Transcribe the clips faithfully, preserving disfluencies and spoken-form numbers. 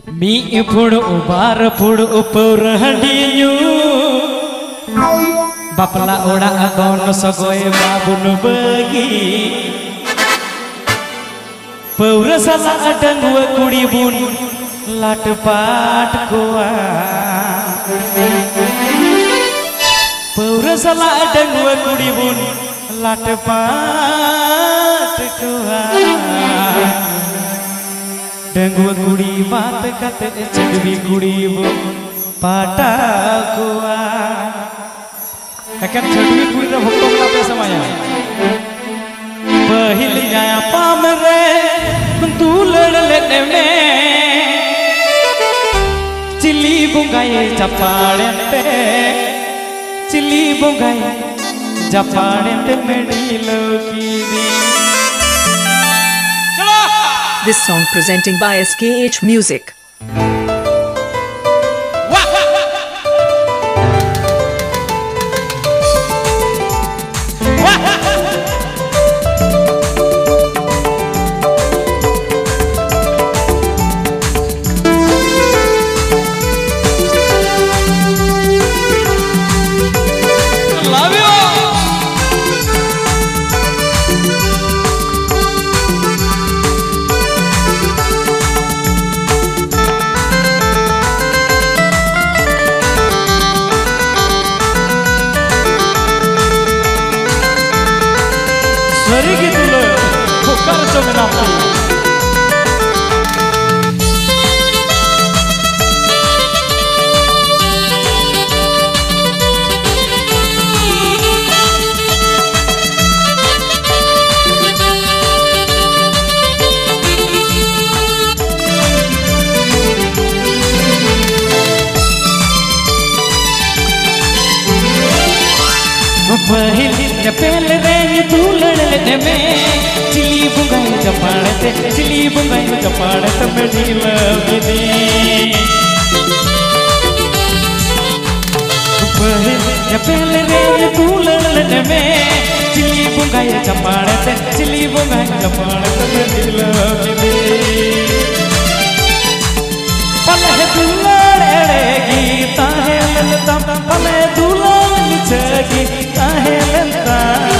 मी फुड़ उबार फुड़ ऊपर हडियू बापला ओड़ा दोन सगोय बाबुन बगी पौर सला डंगव कुड़ी बुन लाट पाट कुआ पौर सला डंगव कुड़ी बुन लाट पाट कुआ डंगव कुड़ी बात कते चडवी कुड़ी बुन पाटा कुआ एकान चडवी कुड़ी रे भक्तो कते समाया पहिल गया पाम रे तू लड़ लेने में चिली बुंगाई चपाड़े पे चिली बुंगाई चपाड़े पे मेरी लोकी दी। This song presenting by S K H Music. Seri gitu loh, bukan cuma nampil. पहिल पहल रे तू लड़ने में चिली बुंगाई चपाड़ते चिली बुंगाई चपाड़ते मेरी लवदी पहिल पहल रे तू लड़ने में चिली बुंगाई चपाड़ते चिली बुंगाई चपाड़ते मेरी लवदी पले तू लड़ेगी ताहे ललता पले तू लड़ेगी ताहे ललता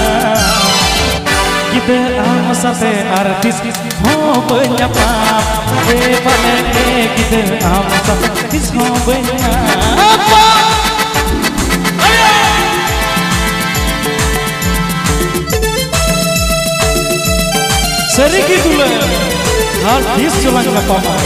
किधर आम सबे आर्टिस्ट हो बन्या पाप रे पले के किधर आम सबे आर्टिस्ट हो बन्या सरी की तुले आर्टिस्ट चलान का पापा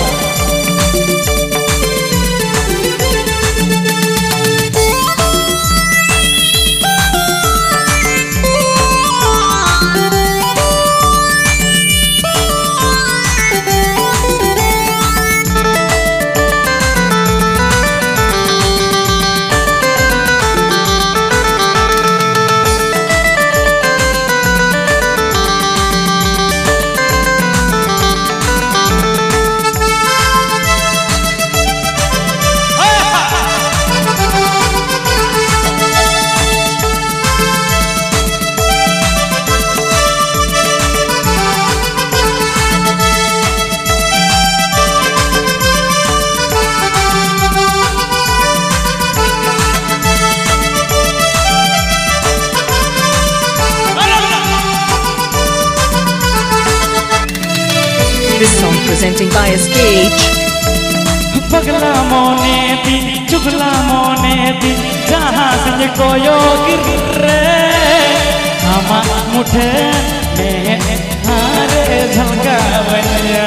This song presenting by S K H. पगला मोने दी चुगला मोने दी जहाँ से कोयो गिरे हमा मुठे में हारे झलका बनिया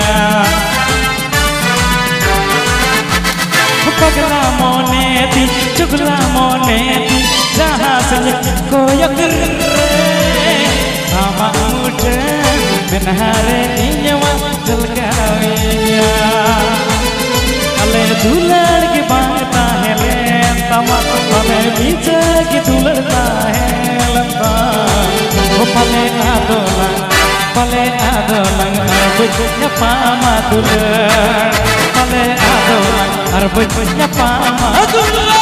पगला मोने दी चुगला मोने दी जहाँ से कोयो गिरे हमा मुठे में हारे नियमा झलका बनिया अले दुलड़ की बांगता है लेंता अले बीचे की दुलड़ता है लंता वो पले आदोलंग पले आदोलंग अरबुज पामा दुलड़ पले आदोलंग अरबुज पामा दुलड़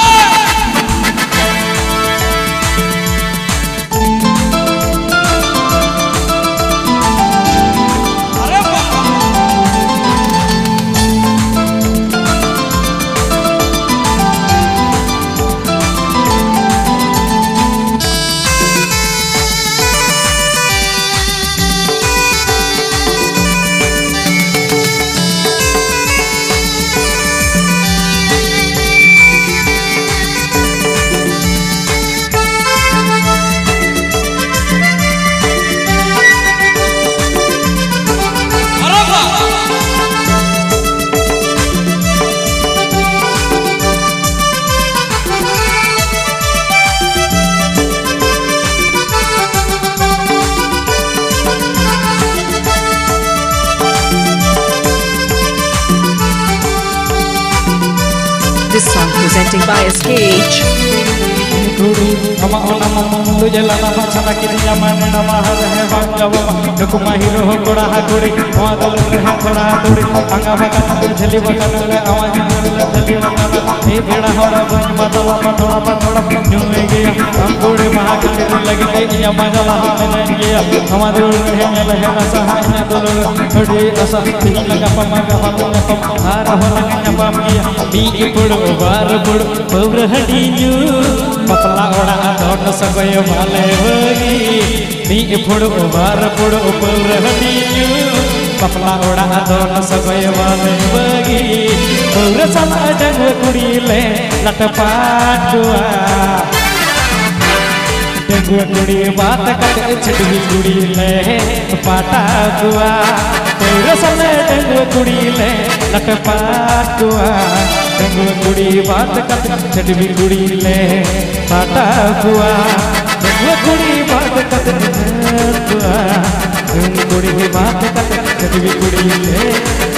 This song presenting by S K H. Ama ona mama lujela nama chana kiri amane nama har hai bangava nukuma hiro ho koda ha kori ma dal hai koda kori anga baka jhali baka le awaj jhali baka e beda hora ban madala ma thoda pa thoda nyue gaya angode maha kiri lagi ya majala ha le gaya hamare hai mele hai asa ha na dolo thodi asa laga pa ma ga ha pa har ho laga pa kiya mi ipud bar bud pawra hadinyu papla oda adon sagoy male bagi mi ipud bar bud pawra hadinyu papla oda adon sagoy male bagi pawra sama dang kuri le latpat dua dang kuri baat kat chidwi kuri le pata dua pawra sama dang kuri le latpat dua dang kuri baat kat chidwi kuri le pata dua dang kuri baat kat dua dang kuri baat kat chidwi kuri le